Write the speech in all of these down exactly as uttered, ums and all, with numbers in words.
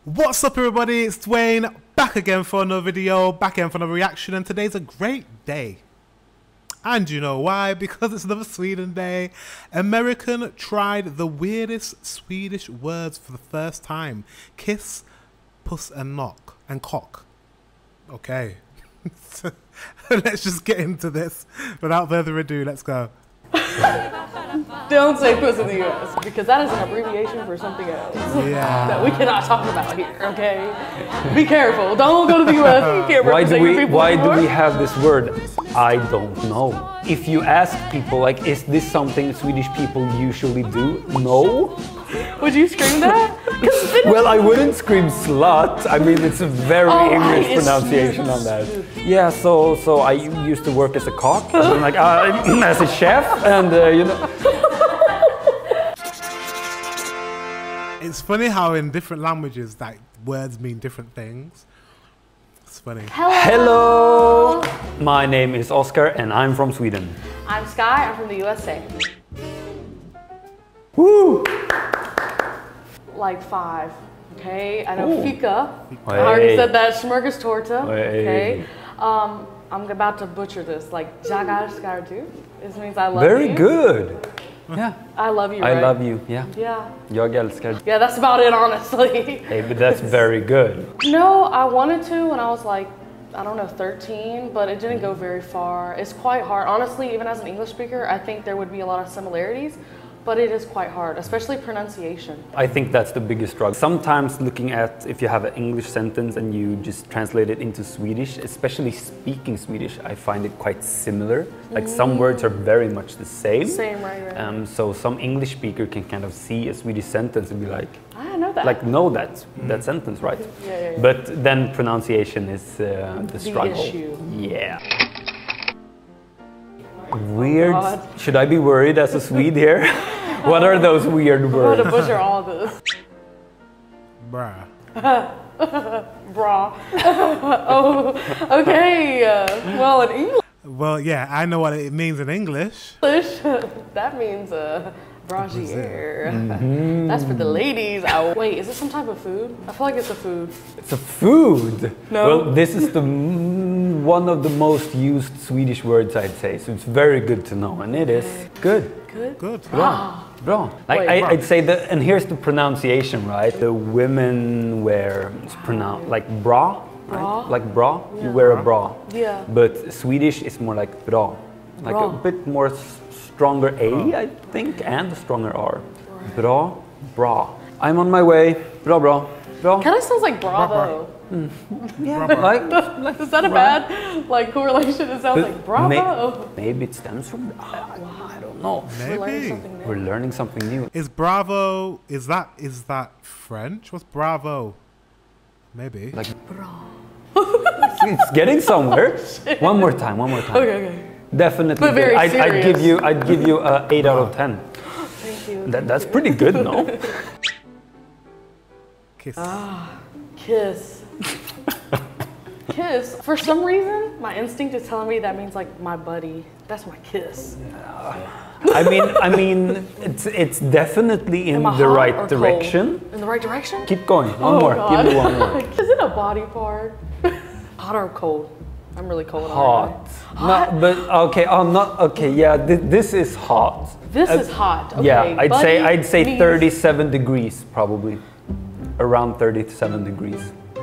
What's up everybody, it's Dwayne, back again for another video, back again for another reaction, and today's a great day. And you know why? Because it's another Sweden day. American tried the weirdest Swedish words for the first time. Kiss, puss and knock, and cock. Okay. Let's just get into this. Without further ado, let's go. Don't say puss in the U S because that is an abbreviation for something else Yeah. that we cannot talk about here, okay? Be careful. Don't go to the U S. You can't Why do represent we your people why do anymore. we have this word? I don't know. If you ask people like, is this something Swedish people usually do? No. Would you scream that? Well, I wouldn't scream slut. I mean, it's a very Oh, English it's pronunciation smooth. on that. Yeah, so so I used to work as a cock, and like uh, as a chef, and uh, you know. It's funny how in different languages like words mean different things. It's funny. Hello, my name is Oscar, and I'm from Sweden. I'm Sky. I'm from the U S A. Woo! Like five, okay? I know Ooh. fika. I already Hey. said that. Smörgåstorta, Hey. okay? Um, I'm about to butcher this. Like jagar skardu. This means I love Very you. good. Yeah. I love you, I right? love you. Yeah. Yeah. Jag älskar. Yeah, that's about it, honestly. Hey, but that's very good. No, I wanted to when I was like, I don't know, thirteen, but it didn't go very far. It's quite hard. Honestly, even as an English speaker, I think there would be a lot of similarities, but it is quite hard, especially pronunciation. I think that's the biggest struggle. Sometimes looking at if you have an English sentence and you just translate it into Swedish, especially speaking Swedish, I find it quite similar. Like some words are very much the same. Same, right, right. Um, so some English speaker can kind of see a Swedish sentence and be like, I know that. like know that that sentence, right? Yeah, yeah, yeah. But then pronunciation is uh, the struggle. issue. Yeah. Weird. God. Should I be worried as a Swede here? What are those weird I'm words? going to butcher all this. Bruh. Bra. Oh, okay. Uh, well, in English, Well, yeah, I know what it means in English. that means uh, brassiere. That's for the ladies. Oh, wait, is this some type of food? I feel like it's a food. It's a food. No. Well, this is the mm, one of the most used Swedish words, I'd say. So it's very good to know, and it is good. Good? Good. Bra. Bra. Like Wait, I, bra. I'd say that, and here's the pronunciation, right? The women wear it's pronounced like bra, right? Bra? Like bra. Yeah. You wear a bra. Yeah. But Swedish is more like bra, like Bra. a bit more s- stronger A, I think, and a stronger R. Bra, bra. I'm on my way. Bra, bra, bra. Kind of sounds like Bravo. Yeah, like, like Is that a bad like correlation? It sounds like Bravo. May- maybe it stems from. I, I don't know. We're learning Maybe. something new. We're learning something new. Is Bravo, is that, is that French? What's Bravo? Maybe. Like, it's getting somewhere. One more time. One more time. Okay, okay. Definitely. But very good. I'd, I'd give serious. you. I'd give you a eight out of ten. Thank you. That, that's pretty good, no? Kiss. Kiss. Kiss. For some reason, my instinct is telling me that means like my buddy. That's my kiss. I mean, I mean, it's it's definitely in Am I the hot right or cold? direction. In the right direction? Keep going. One Oh, more. God. Give me one more. Is it a body part? Hot or cold? I'm really cold. Hot. Hot? No, but okay. Oh, not okay. Yeah, th this is hot. This Uh, is hot. Okay, yeah, I'd say buddy I'd say means- thirty-seven degrees probably, around thirty-seven degrees.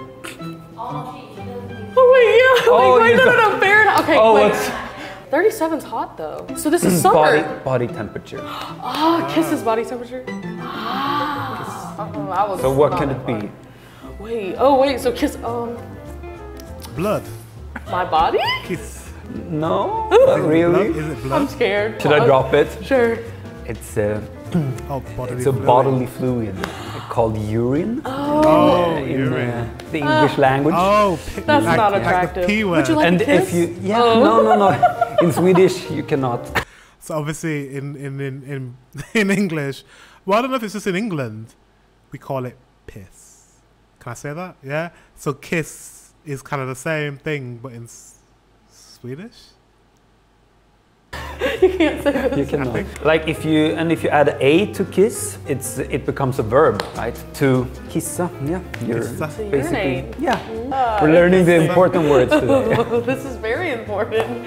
Oh wait, yeah. Oh, wait, wait, you no, no, got- no, Fahrenheit. Okay, Oh, wait. what's- thirty-seven's hot though. So this is Body summer. body temperature. Ah, kiss is body temperature. Ah. Uh-oh, I was So what not can that it be? far. Wait. Oh wait. So kiss. Um, Blood. my body. Kiss. No, Is not it really. blood? Is it I'm blood? scared. Should I drop it? Sure. It's a Oh, bodily it's a fluid. bodily fluid called urine Oh, in urine. uh, the English language. Oh, p- That's like, not like attractive. the P word. Would you like And a kiss? if you yeah Oh. no no no in Swedish you cannot. So obviously in, in, in, in, in English, well, I don't know if it's just in England, we call it piss. Can I say that? Yeah? So kiss is kind of the same thing, but in s- Swedish? You can't say this. You cannot. Like if you and if you add a to kiss, it's it becomes a verb, right? To kissa, yeah. You're Kissa. To basically, urinate. yeah. Ah, We're learning the important words today. This is very important.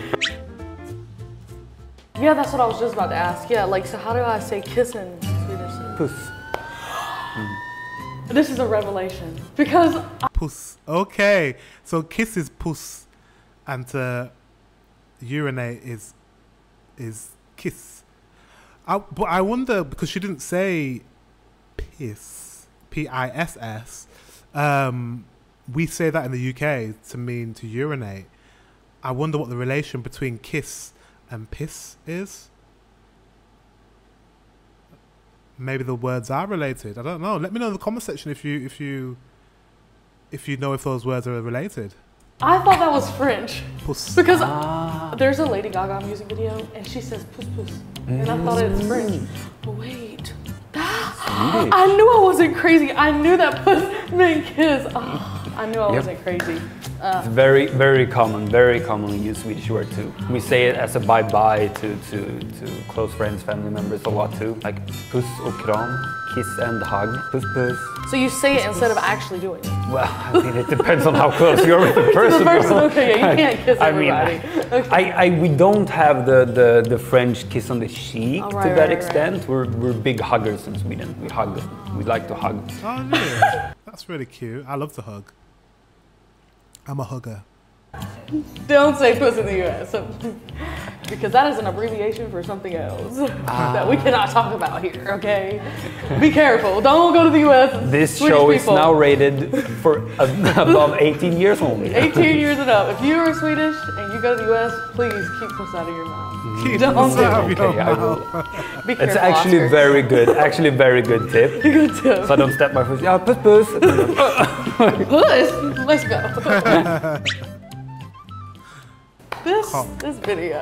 Yeah, that's what I was just about to ask. Yeah, like, so how do I say kiss in Swedish? Puss. This is a revelation because Puss. Okay. So kiss is puss, and to urinate is is kiss. I, but I wonder because she didn't say piss, P I S S. Um, we say that in the U K to mean to urinate. I wonder what the relation between kiss and piss is. Maybe the words are related. I don't know. Let me know in the comment section if you if you if you know if those words are related. I thought that was French Puss. because Ah. there's a Lady Gaga music video and she says puss puss, and I thought it's French. But wait, I knew I wasn't crazy. I knew that puss meant kiss. Oh, I knew I Yep. wasn't crazy. It's very, very common, very commonly used Swedish word too. We say it as a bye-bye to, to, to close friends, family members a lot too. Like puss och kram, kiss and hug, puss puss. So you say it instead of actually doing it. Well, I mean, it depends on how close you are with the person. The person, okay, yeah, you can't kiss I mean, everybody. Okay. I, I, we don't have the, the, the French kiss on the cheek Oh, to right, that right, extent. We're, we're big huggers in Sweden. We hug. We like to hug. Oh, really? That's really cute. I love to hug. I'm a hugger. Don't say puss in the U S because that is an abbreviation for something else that we cannot talk about here, okay? Be careful. Don't go to the U S. This Swedish show people. is now rated for above eighteen years only. eighteen years and up. If you are Swedish and you go to the U S, please keep puss out of your mouth. Keep Don't puss do out it. of your Okay, I will. mouth. Be careful, It's actually Oscar. very good. Actually, very good tip. good tip. So I don't step my foot. Yeah, puss puss. Puss. Let's go. This Cock. this video.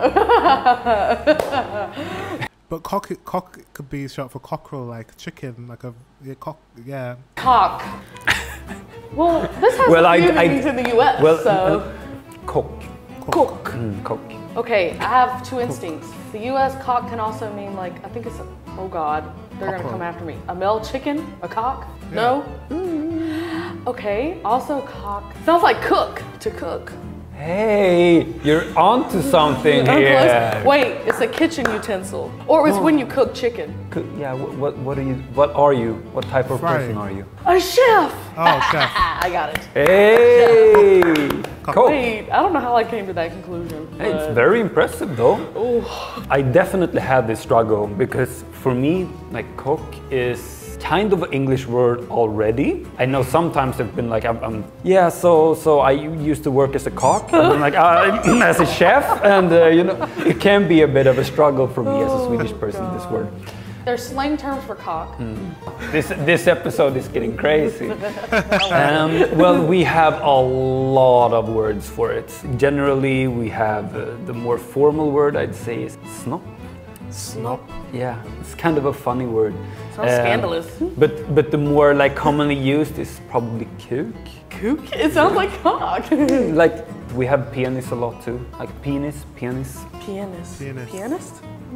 But cock, cock could be short for cockerel, like chicken, like a yeah, cock. Yeah. Cock. Well, this has Well, a I- few I- meanings in the U S. Well, so. uh, cock. Cock. Mm, cock. Okay, I have two instincts. The U S cock can also mean like, I think it's a, oh God, they're gonna Cockerel. come after me. A male chicken? A cock? No? Okay, also cock. Sounds like cook, to cook. Hey, you're onto something I'm here. close. Wait, it's a kitchen utensil. Or it's when you cook chicken. Cook- Yeah. What, what? What are you? What are you? What type of Frying. person are you? A chef! Oh, chef. Ah, I got it. Hey. Cock. Wait, I don't know how I came to that conclusion. Hey, it's but- very impressive though. I definitely had this struggle because for me, like cook is kind of an English word already. I know sometimes I've been like, I'm, I'm yeah, so so I used to work as a cock, and I'm like uh, as a chef, and uh, you know, it can be a bit of a struggle for me as a Swedish person. This word. There's slang terms for cock. This this episode is getting crazy. Um, well, we have a lot of words for it. Generally, we have uh, the more formal word I'd say is snop. Snop. Yeah, it's kind of a funny word. Sounds Um, scandalous. But but the more like commonly used is probably kook. Kook? It sounds like cock. Like we have penis a lot too. Like penis, penis. Pianist. Pianist. Pianist?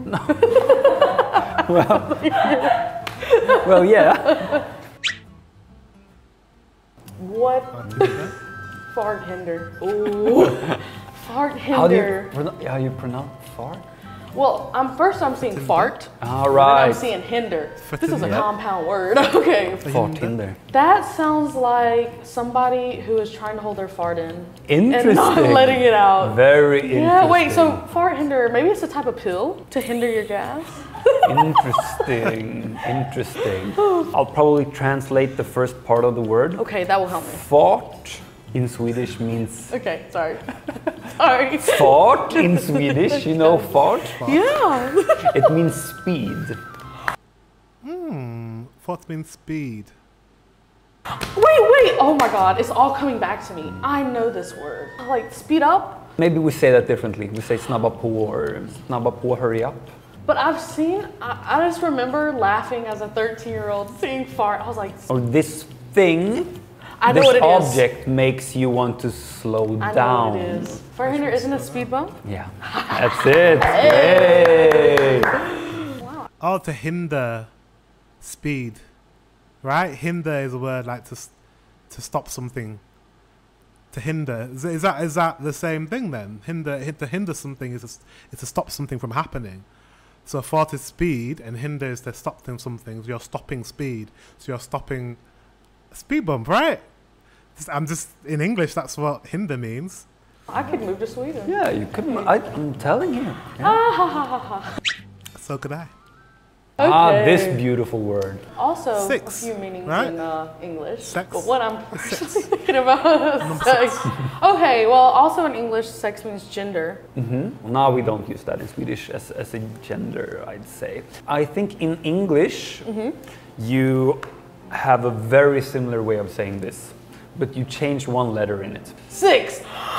Well, yeah. What? Fart hinder. Ooh. Fart How do you hinder. pronounce? How you pronounce fart? Well, I'm first I'm seeing fart. All And then I'm right. seeing hinder. This is a Yep. compound word. Okay. Fart hinder. That sounds like somebody who is trying to hold their fart in Interesting. and not letting it out. Very interesting. Yeah, wait, so fart hinder, maybe it's a type of pill to hinder your gas? Interesting. Interesting. I'll probably translate the first part of the word. Okay, that will help me. Fart in Swedish means Okay, sorry. sorry. fart in Swedish. You know fart? Yeah. It means speed. Hmm. Fart means speed. Wait, wait. Oh my God, it's all coming back to me. I know this word. Like speed up. Maybe we say that differently. We say snabba på or snabba på, hurry up. But I've seen, I, I just remember laughing as a thirteen year old seeing fart. I was like, Or this thing I know this what it is. object makes you want to slow I down. know what it is. Farthinder isn't a speed bump? Yeah, that's it. Hey. Wow. Oh, to hinder speed, right? Hinder is a word like to s- to stop something. To hinder is, is that is that the same thing then? Hinder hi- to hinder something is to, s- is to stop something from happening. So fart is speed, and hinder is to stop them something. So you're stopping speed. So you're stopping a speed bump, right? Just- I'm just in English. That's what hinder means. I could move to Sweden. Yeah, you couldn't. I, I'm telling you. Yeah. Ah, ha, ha, ha, ha. So could I. Ah, Okay. this beautiful word. Also, Six, a few meanings right? in uh, English. Sex. But what I'm personally thinking about is sex. Okay, well, also in English, sex means gender. Mm-hmm. Now we don't use that in Swedish as, as a gender, I'd say. I think in English, Mm-hmm. you have a very similar way of saying this, but you change one letter in it. Six.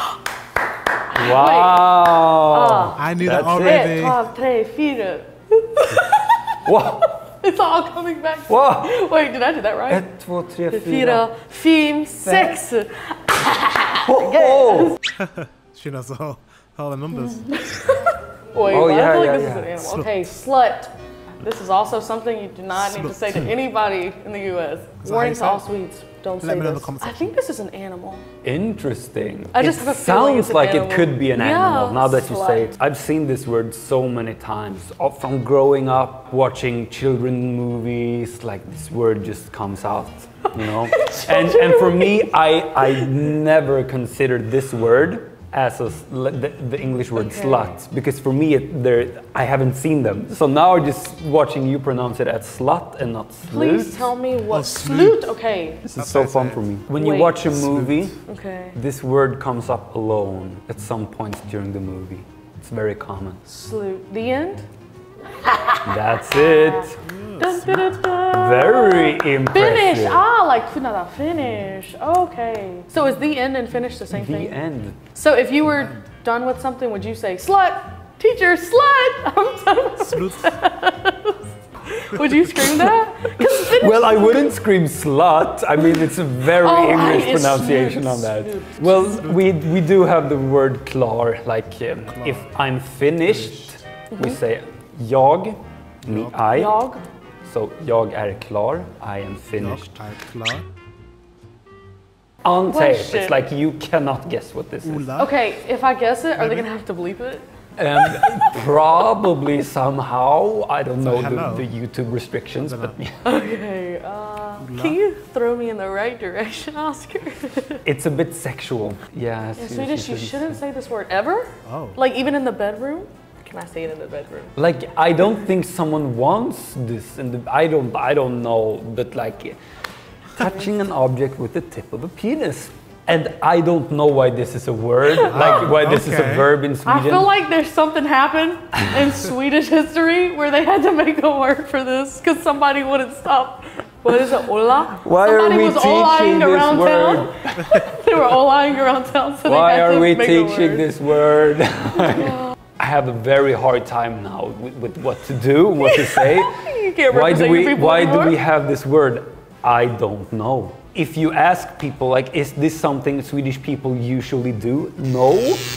Wow! I knew That's that it. already. Ett, två, tre, fyra. Wow! It's all coming back. Wow! Wait, did I do that right? Ett, två, tre, fyra. Fyra, fem, sex. Oh, oh. She knows all, all the numbers. Wait, Oh, but yeah, I feel like yeah, this yeah. is an animal. Slut. Okay, slut. This is also something you do not need to Slut. say to anybody in the U S. that Warning how to you all say Swedes, don't Let say me know in this. the comment I section. think this is an animal. Interesting. I just it have a feeling it's sounds an like animal. it could be an Yeah, animal now that you say it. slut. I've seen this word so many times. Uh, From growing up, watching children movies, like this word just comes out, you know? and and for me, I, I never considered this word as a, sl- the, the English word Okay. slut, because for me, it, there, I haven't seen them. So now just watching you pronounce it as slut and not slut. Please tell me what Oh, slut. Okay. This is That's so how I fun say for it. me. When you Wait. watch a movie, Okay. this word comes up alone at some point during the movie. It's very common. Slut. The end? That's it. Dun, dun, dun, dun. Very impressive. Finish. Ah, like finna, finish. Okay. So is the end and finish the same The thing? end. So if you were done with something, would you say slut? Teacher, slut. I'm done. Slut. Would you scream that? 'Cause finish- Well, I wouldn't scream slut. I mean, it's a very Oh, right, English it's pronunciation slut, on that. slut. Well, we we do have the word klar. Like um, if I'm finished, we say jag, me, I. Dog. So jag är klar. I am finished. Jag är klar. On tape, Question. it's like you cannot guess what this is. Ola. Okay, if I guess it, are they gonna have to bleep it? Um, probably somehow. I don't know hello. the, the YouTube restrictions, I but don't Okay. Uh, can you throw me in the right direction, Oscar? it's a bit sexual. Yeah. In Swedish, you shouldn't say this word ever. Oh. Like even in the bedroom. Can I say it in the bedroom? Like I don't think someone wants this, and I don't. I don't know, but like touching an object with the tip of a penis. And I don't know why this is a word, like why this is a Okay. verb in I Sweden. feel like there's something happened in Swedish history where they had to make a word for this because somebody wouldn't stop. What is it, Ola? Why are somebody we was teaching Olaing this around word? town. They were Olaing around town, so Why they had are to we make a teaching word. this word? I have a very hard time now with, with what to do, what to say. You can't Why do represent we your people why do anymore. we have this word? I don't know. If you ask people like, is this something Swedish people usually do? No.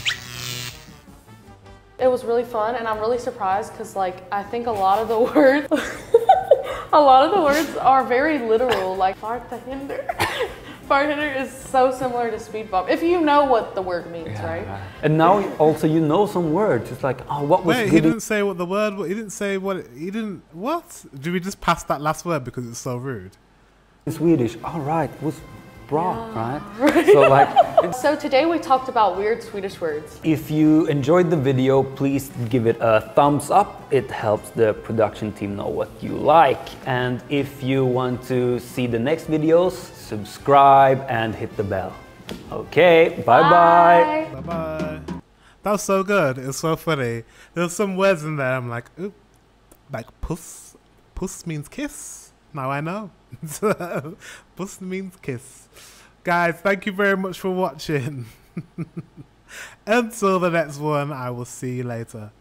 It was really fun, and I'm really surprised because, like, I think a lot of the words, a lot of the words are very literal. Like farthinder, farthinder is so similar to speed bump. If you know what the word means, right? And now also you know some words. It's like, oh, what was Wait, he good? in- didn't say what the word was. He didn't say what. It, he didn't. What? Did we just pass that last word because it's so rude? in Swedish? All right, it was bra, right? So like, So today we talked about weird Swedish words. if you enjoyed the video, please give it a thumbs up. It helps the production team know what you like. And if you want to see the next videos, subscribe and hit the bell. Okay, bye-bye. Bye bye. That was so good. It was so funny. There's some words in there. I'm like, oop, like puss. Puss means kiss. Now I know. Puss means kiss. Guys, thank you very much for watching. Until the next one, I will see you later.